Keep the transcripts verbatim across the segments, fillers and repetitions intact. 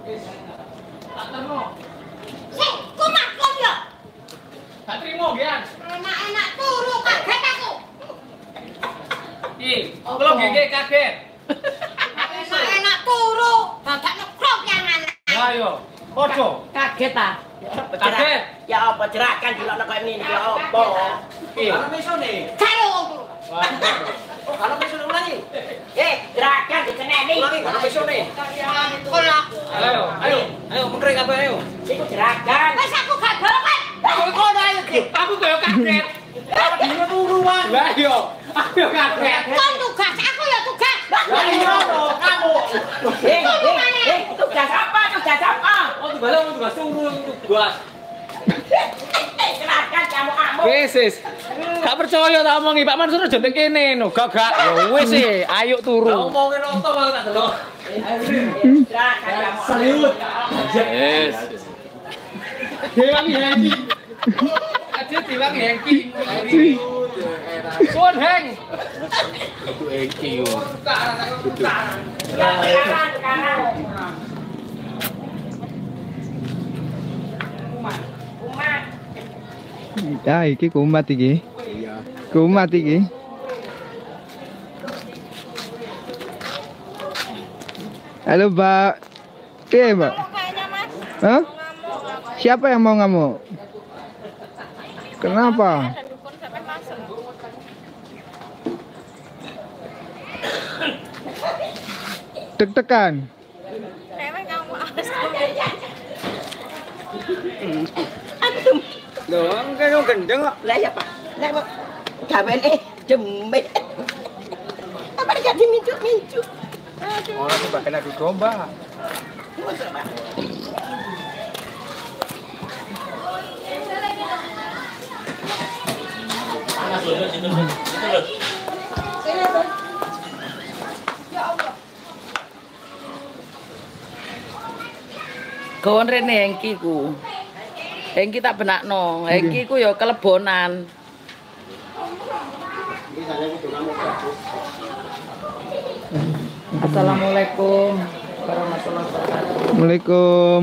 Tak terima. Sik, ku maklum yo. Tak terima, Gian. Enak-enak turu kaget aku. Ih, kalau gigi kaget. Enak-enak turu, dadak nekrok yang anak. Ayo, podo. Kaget ta? Kaget. Ya apa jerakan dilokno koyo ngene ya apa? Ih, Kalau mesone. Karo. Oh, kalau mesone ulangi. Eh, jerakan diceneni. Ulangi kalau mesone. Kolak. ayo, ayo. Ayo mengkering apa ayo. Iku jerakan. Wis aku gak kan. Aku kono ayo, Ki. Aku koyo kaget. Dino turuan. Lah yo, aku yo kaget. Kon tugas, aku ya tugas. Lah iya kamu. Eh, eh, eh, tugas apa? Tugas apa? Oh, tugas lu tugas turu tugas. Jerakan kamu kamu. Wis, wis. Gak percaya tak omongi Pak Mansur aja nek kene no. Gak gak. Ya wis e, ayo turu. Ngomongin oto aku tak delok. Jerakan kamu. Serius. Yes. Dewangi Hengki. Aja Dewangi Hengki. Suwon Heng. Itu Hengki yo. Sekarang, sekarang. Umat. Umat. Ya iki kumat iki. Iya. Kumat iki. Halo, Mbak. Oke, Mbak. Kayaknya Mas. Hah? Siapa yang mau ngamuk? Kenapa? Ada dukun sampai masuk. Deg-degan. Emang kamu harus Loh, kan gendeng kok. Lah ya, Pak. Lah kok gawene demit. Apa jadi mincu-mincu? Orang itu bakal adu domba. Kawan rene Hengki ku. Hengki tak benakno. Hengki ku ya kelebonan. Assalamualaikum warahmatullahi wabarakatuh. Assalamualaikum.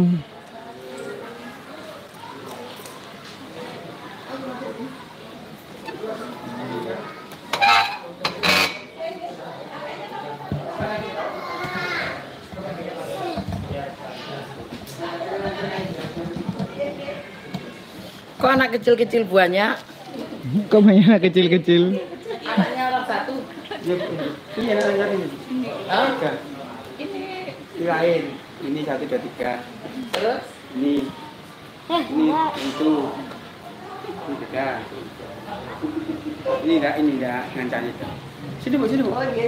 Kok anak kecil-kecil banyak? Kok banyak kecil-kecil? Anaknya orang satu. Iya, ada ini. Hah? Ini lain. Ini satu dua tiga. Terus? Ini. Ini itu. Ini tiga. Ini enggak, ini enggak ngancanya itu. Sini Bu, sini Bu. Oh iya.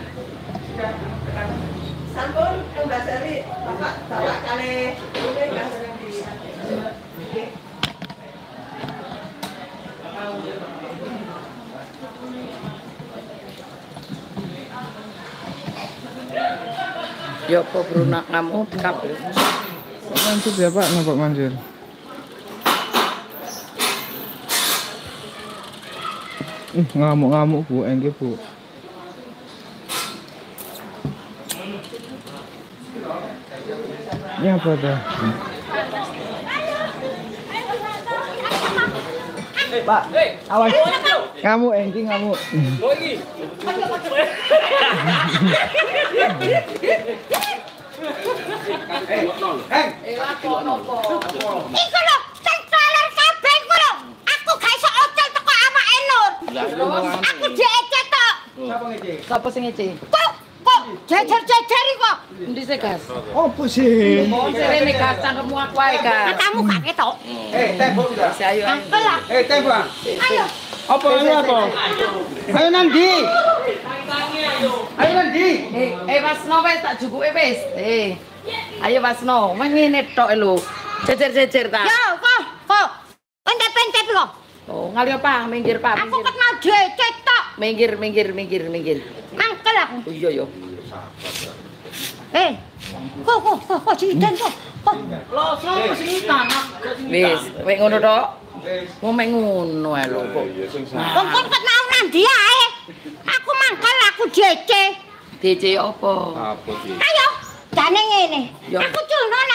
Sampun Mbak Sari, Bapak bawa kali ini Mbak Sari di. Ya apa berunak kamu kabel. Mansur ya Pak, no Pak Mansur. Uh, ngamuk-ngamuk Bu, Engki Bu. Ini apa dah? Pak, awas. Ngamuk Engki ngamuk. Hei, Eh, apa nopo? Iku lho, sing trailer kabeh iku lho. Aku gak iso ocel teko awake Nur. Aku diecet tok. siapa ngece? Sapa sing ngece? Kok kok jejer-jejer iku. Endi sih, Gas? Apa sih? Mau rene Gas cangkemmu aku ae, Gas. Kamu gak ketok. Eh, tembok sudah. Si ayo. ayo. Angkel lah. Eh, tembok. Ayo. Apa ini apa? Ayo Nandi. Ayo Nandi. Eh, eh Wasno wis tak jukuke wis. Eh. Ayo Wasno, wis ngene tok lho. Jejer-jejer ta. Yo, kok kok. Pentep-pentep kok. Oh, ngali apa? Minggir, Pak. Aku Minggir. kenal diecet tok. Minggir, minggir, minggir, minggir. Angkel aku. Oh iya yo. Eh. Kok kok kok kok cinten kok. Kok. Lho, sopo sing tanah? Wis, wis ngono tok. Wong mek ngono ae lho kok. Wong kon kenal nandi ae. Aku mangkel aku D C. D C apa? Apa sih? Ayo, jane ngene. Yo. Aku culno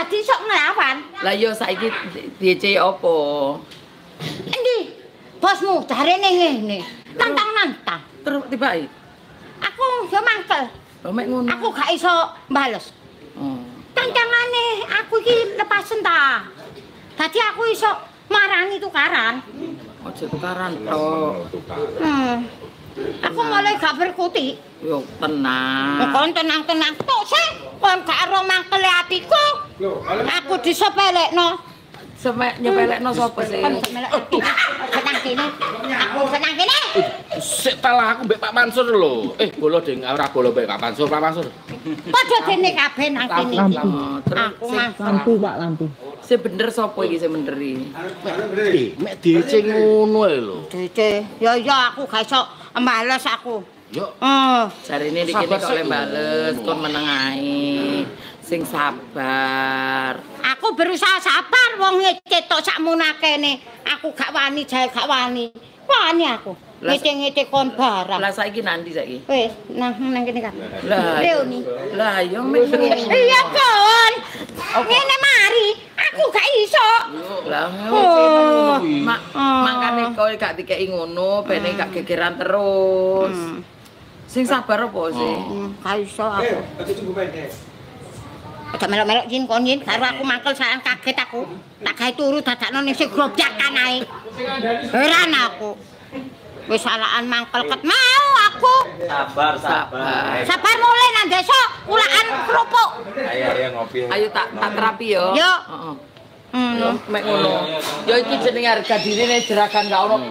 dadi sok nglawan. Lah yo saiki D C apa? Endi? Bosmu jarene ngene. Nantang-nantang. Terus tibake. Aku yo mangkel. Lho mek ngono. Aku gak iso bales. Oh. Kancangane aku iki lepasen ta. Dadi aku iso marani tukaran. Aja tukaran tok. Hmm. Aku mulai gak berkutik. Yo tenang. Kon tenang-tenang tok sih. Kon gak ero mangkele atiku. Aku disepelekno. Semek nyepelekno sapa sih? Kon semelek ati. Senang kene. Aku senang kene. Sik talah aku mbek Pak Mansur lho. Eh, bolo ding ora bolo mbek Pak Mansur, Pak Mansur. Padha dene kabeh nang kene iki. Terus Aku mangkel. Lampu Pak, lampu. sing bener sapa iki sing bener iki? Eh, mek D C ngono ae lho. Dece, ya ya aku gak iso mbales aku. Yo, Oh, Jarine iki kene kok le bales kon meneng ae. Sing sabar. aku berusaha sabar wong ngecetok sakmunakene. Aku gak wani jae gak wani. Wani aku. Lah- Ngece-ngece kon barang. Lah saiki nanti saiki. Wis, nang nang kene kan. Lah Leoni. lah yo mek Iya kon. Ngene mari, aku gak iso. lah Oh. mak makane kowe gak dikeki ngono ben gak gegeran terus. Sing sabar apa sih? Hmm, gak iso aku. Eh, aja tunggu bae. Aja melok-melok jin kon jin karo aku mangkel sayang kaget aku. Tak gawe turu dadakno ning sing grobjakan ae. Heran aku. Wis salahan mangkel ket mau aku. Sabar, sabar. Sabar mulai nang desa ulaan kerupuk. Ayo, ayo ngopi. Ayo tak tak terapi yo. Yo. Heeh. Hmm. Yo mek ngono. Yo iki jenenge harga dirine jeragan gak ono.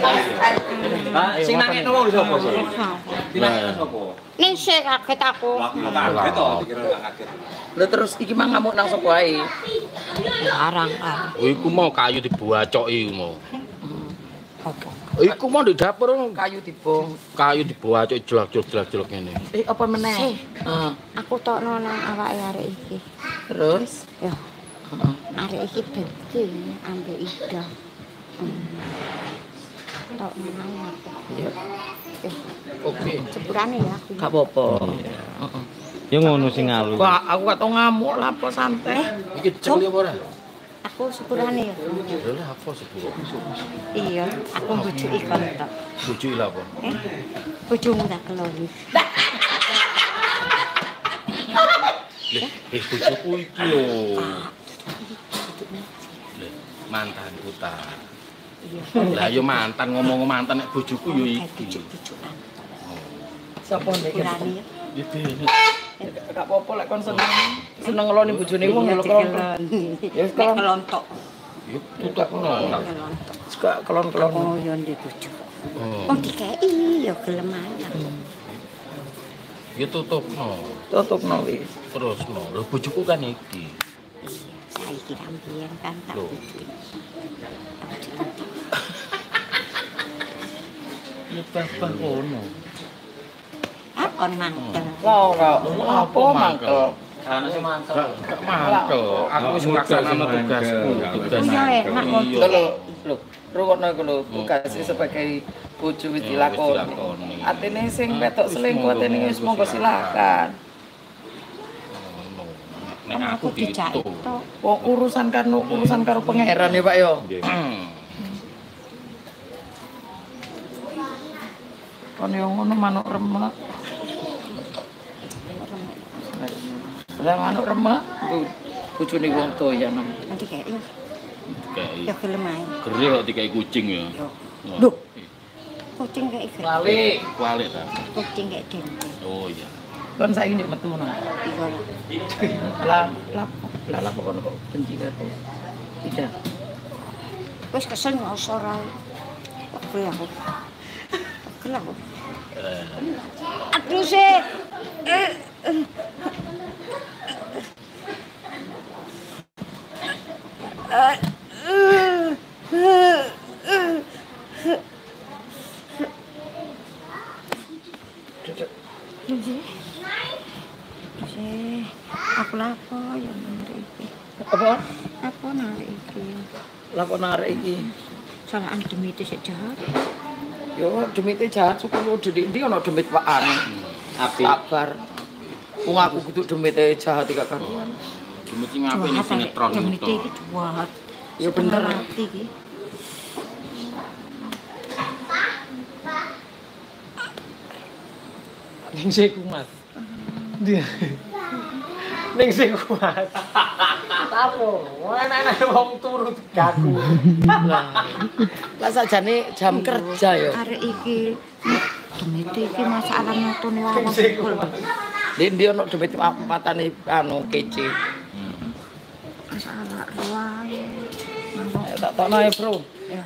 Pak, sing nangekno wong sapa sih? Dinangekno sapa? Ning sik kaget aku. Kaget to, dikira gak kaget. Lha terus iki mang ngamuk nang sapa ae? Arang kan. oh, iku mau kayu dibuacoki mau. Apa? Iku mau di dapur Kayu dibong. kayu dibuacok jelak-jelak meneh. Eh apa meneh? Sih. Heeh. Aku tokno nang awake arek iki. Terus Ya, heeh. arek iki beti ambek Ida. Hmm. Tok nang aku. Ya. Eh, Oke. sepurane ya aku. Gak apa-apa. Heeh. Ya ngono sing ngalu. Wah, aku gak tau ngamuk lah apa santai. Iki cek apa ora? Aku sepurane ya. Lha apa sepuro? Iya, aku mbujuki kon tok. Bojo lha apa? Eh, bojomu tak keloni. Eh, bojoku iki lho. Leh, mantanku ta. Lah yo mantan ngomong mantan nek bojoku yo iki. Bujuk-bujukan. Sapa nek Sepurane ya. Iki. gak apa-apa lek kon seneng. Seneng ngeloni bojone wong lho kelon. Ya wis kelon. Kelontok. Yo tutakno. Kelontok. Suka kelon-kelon. Oh, ya ndek bojo. Oh, Oh, dikei ya gelem ae. yo tutupno. Tutupno wis. Terusno. Lho bojoku kan iki. Saiki kampian kan tak Loh. bujuki. Ya bapak ngono. Akon mangkel. Lah ora apa mangkel. Ana sing mantel. Gak mantel. Aku wis nglaksanakno tugasku. Tugas. Iya, enak kok. Lho lho, lho, rungokno iku lho, tugas sebagai bojo wis Oh, dilakoni. wis dilakoni. Atine sing wedok selingkuh atine wis monggo silakan. Nek Kan aku aku dijak gitu. itu. Wong urusan karo urusan karo pangeran ya, Pak yo. Hmm. Kon yo ngono manuk remek. Lah manuk remek, bu- bojone wong doyan. Nanti kayak ya, Kayak ya gelem ae. gerih kok dikai kucing ya. Duh. Kucing kayak iku. Lali. Kualik ta. Kucing kayak dente. Oh iya. Kon saiki nek metu nang. Iya lah. Lah lah lah lah pokoknya kok benci karo. Tidak. Wis kesel nyosor ae. Pegel aku. Pegel aku. Aduh sih. Eh, eh. Eh, eh, eh, eh. Sih, aku lapo ya narik iki. Apa? Apa narik iki? Lah kok narik iki? Salahan demite sik jahat. Yo demite jahat syukur lu di ndi ana demit wakan. Api. Sabar. Wong aku kudu demite jahat iki karuan. Mesti ngapain ini sinetron Jam itu. iki cuat. Ya bener. Mati iki. Ning sik kumat. Dia. Ning sik kumat. Apa? Enak-enak wong turu gagu. Lah sakjane jam kerja ya. Arek iki demite iki masalah nyotone wae. Ndi ndi ono demit matane anu kece. Masalah wae. Ayo tak tokno ae, Bro. Ya.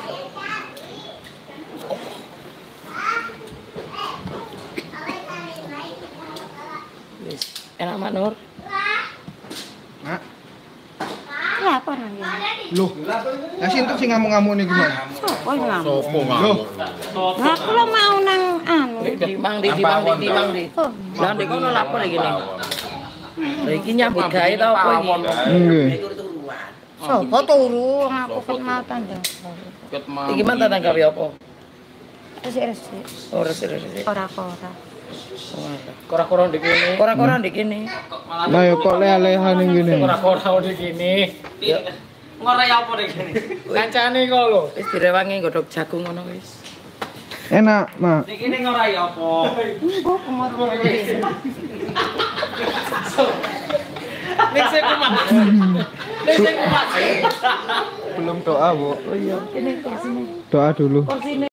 Wis, enak manur. Nak. Ya apa nang ya? Loh. Lah sinten sing ngamuk-ngamuk niki, Mas? Sopo yang ngamuk? Sopo ngamuk? Lah kula mau nang anu. Di mang di di mang di di mang di. Oh, Lah ndek kono lapor iki nih. Lah iki nyambut gawe ta apa iki? Nggih. sopo turu aku ket mau tandang. Ket mau. Iki man tanggawe apa? Resik-resik. Oh, resik-resik. Ora-ora. Kora-kora ndek kene. Kora-kora ndek kene. Lah ya kok lelehan ning kene. Kora-kora ndek kene. Ya Ngorai apa nek kene? Kancane kok lho. wis direwangi godhog jagung ngono wis. Enak, Mak. Nek kene ngorai apa? Kok kemar iki. Ning sik kumat. Ning sik kumat. Belum doa, Bu. Oh iya, ini kursine. Doa dulu. Kursine